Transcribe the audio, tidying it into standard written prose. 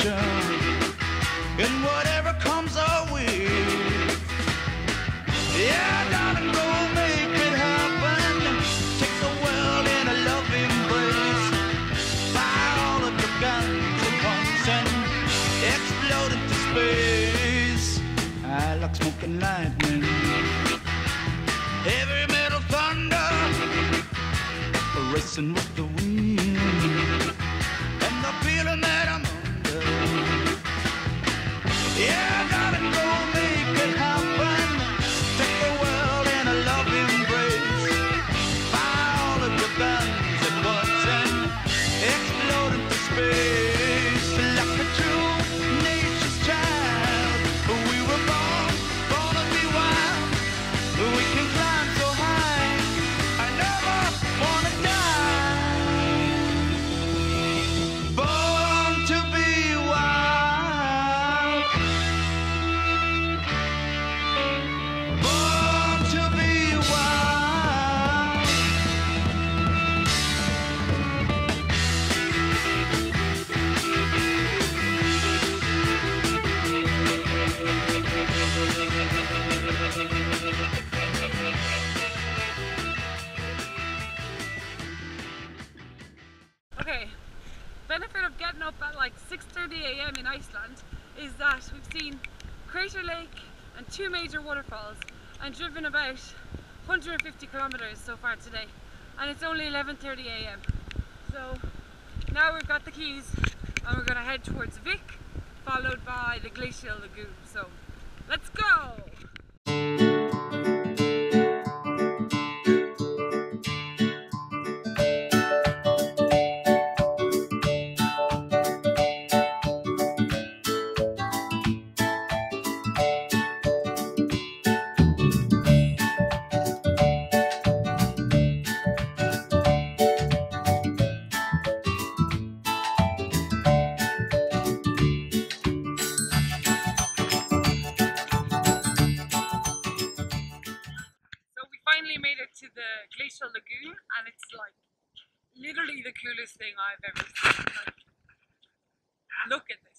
adventure in whatever comes our way. Yeah, darling, go make it happen. Take the world in a love embrace. Fire all of your guns at once and explode into space. I like smoke and lightning, heavy metal thunder, racing with the wind, and the feeling that I'm under. Yeah, darling, go make it happen. Take the world in a love embrace. Fire all of your guns at once and explode into space. Like a true nature's child, we were born to be wild. We can climb so high, I never wanna die. Born to be wild. Born to be wild. Okay, benefit of getting up at like 6:30 AM in Iceland is that we've seen Crater Lake and 2 major waterfalls and driven about 150 kilometers so far today, and it's only 11:30 AM. So now we've got the keys and we're going to head towards Vik, followed by the Glacial Lagoon. So let's go! Finally made it to the Glacial Lagoon, and it's like literally the coolest thing I've ever seen. Like, look at this.